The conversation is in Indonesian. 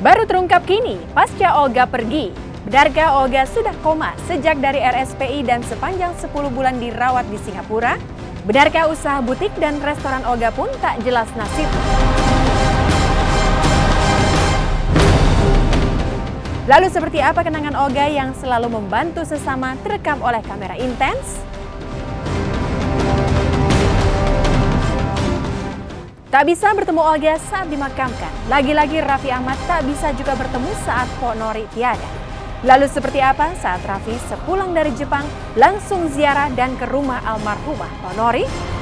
Baru terungkap kini, pasca Olga pergi. Benarkah Olga sudah koma sejak dari RSPI dan sepanjang 10 bulan dirawat di Singapura? Benarkah usaha butik dan restoran Olga pun tak jelas nasib? Lalu seperti apa kenangan Olga yang selalu membantu sesama terekam oleh kamera intens? Tak bisa bertemu Olga saat dimakamkan. Lagi-lagi Raffi Ahmad tak bisa juga bertemu saat Pok Nori tiada. Lalu seperti apa saat Raffi sepulang dari Jepang langsung ziarah dan ke rumah almarhumah Pok Nori?